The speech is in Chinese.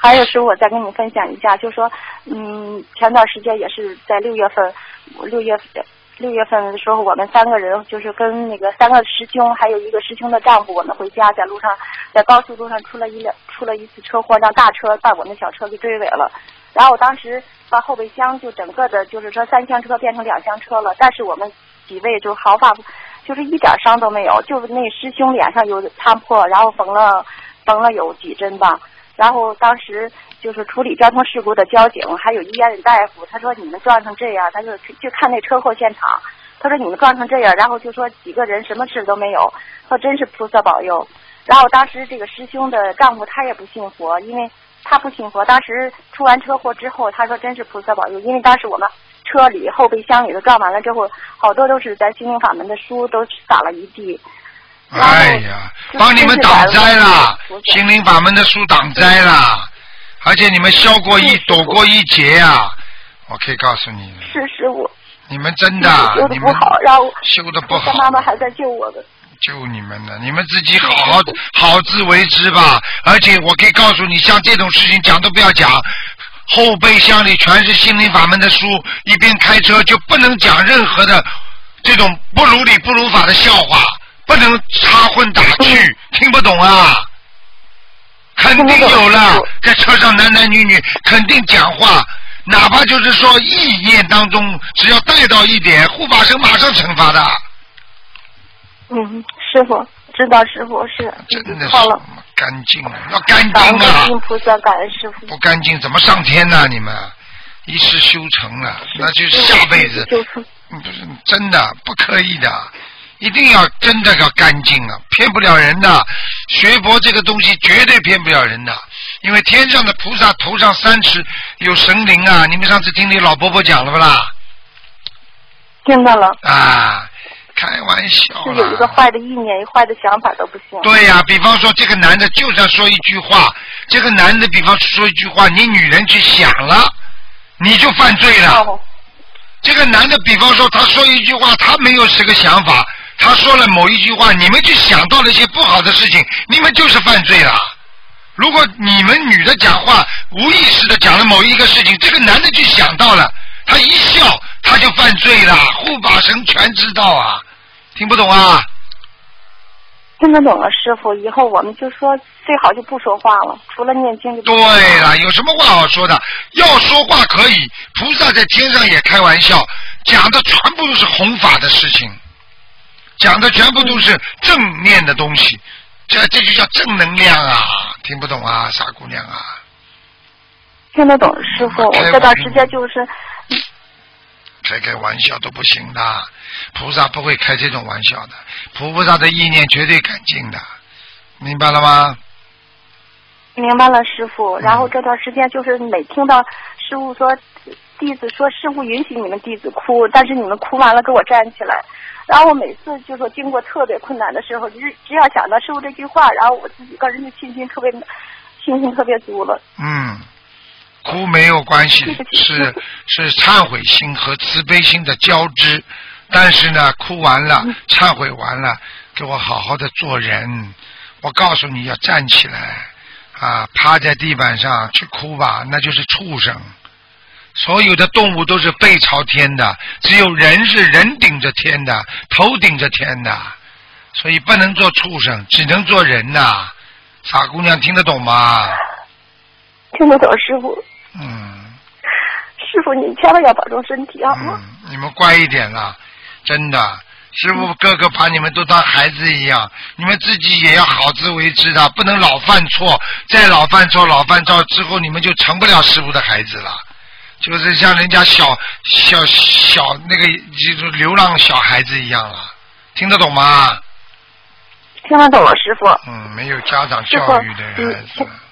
还有时候我再跟你分享一下，就说，前段时间也是在6月份的时候，我们3个人就是跟那个3个师兄，还有一个师兄的丈夫，我们回家，在路上，在高速路上出了一次车祸，让大车把我们小车给追尾了。然后我当时把后备箱就整个的，就是说3厢车变成2厢车了，但是我们几位就毫发，就是一点伤都没有，就是那师兄脸上有擦破，然后缝了有几针吧。然后当时就是处理交通事故的交警，还有医院的大夫，他说你们撞成这样，他就看那车祸现场，他说你们撞成这样，然后就说几个人什么事都没有，说真是菩萨保佑。然后当时这个师兄的丈夫他也不信佛，因为他不信佛，当时出完车祸之后，他说真是菩萨保佑，因为当时我们车里后备箱里头撞完了之后，好多都是咱心灵法门的书都撒了一地。 哎呀，帮你们挡灾了，心灵法门的书挡灾了，而且你们躲过一劫啊！我可以告诉你， 是师傅， 你们真的修的不好，然后修的不好， 妈妈还在救我们。 救你们呢，你们自己好自为之吧。而且我可以告诉你，像这种事情讲都不要讲，后备箱里全是心灵法门的书，一边开车就不能讲任何的这种不如理不如法的笑话，不能插荤打趣，听不懂啊？肯定有了，在车上男男女女肯定讲话，哪怕就是说意念当中，只要带到一点，护法神马上惩罚的。 师傅知道，师傅是真的是干净，要干净啊！ 感恩菩萨，感恩师傅。 不干净怎么上天呢？你们一时修成了，那就是下辈子。不是真的，不可以的，一定要真的要干净啊，骗不了人的。学佛这个东西绝对骗不了人的，因为天上的菩萨头上3尺有神灵啊！你们上次听你老伯伯讲了不啦？ 听到了啊。开玩笑是有一个坏的意念，一个坏的想法都不行。 对呀，比方说这个男的就算说一句话，这个男的比方说一句话，你女人去想了，你就犯罪了。这个男的比方说他说一句话，他没有这个想法，他说了某一句话，你们去想到了一些不好的事情，你们就是犯罪了。如果你们女的讲话无意识的讲了某一个事情，这个男的去想到了，他一笑他就犯罪了，护法神全知道啊，听不懂啊？ 听得懂了，师傅，以后我们就说最好就不说话了，除了念经就不说话了。 对了，有什么话好说的？要说话可以，菩萨在天上也开玩笑，讲的全部都是弘法的事情，讲的全部都是正面的东西，这就叫正能量啊！听不懂啊，傻姑娘啊？ 听得懂，师傅，我这段时间就是开玩笑都不行的，菩萨不会开这种玩笑的，菩萨的意念绝对干净的，明白了吗？ 明白了，师傅。然后这段时间就是每听到师傅说，弟子说师傅允许你们弟子哭，但是你们哭完了给我站起来。然后我每次就说经过特别困难的时候，只要想到师傅这句话，然后我自己个人的信心特别足了。 哭没有关系，是忏悔心和慈悲心的交织。但是呢，哭完了，忏悔完了，给我好好的做人。我告诉你要站起来啊，趴在地板上去哭吧，那就是畜生。所有的动物都是背朝天的，只有人是人顶着天的，头顶着天的，所以不能做畜生，只能做人呐。傻姑娘听得懂吗？ 听得懂，师傅。师傅，你千万要保重身体好吗？ 你们乖一点啦，真的。师傅哥哥把你们都当孩子一样，你们自己也要好自为之的，不能老犯错，再老犯错之后，你们就成不了师傅的孩子了，就是像人家小那个就是流浪小孩子一样了，听得懂吗？ 听得懂了，师傅。 没有家长教育的孩子。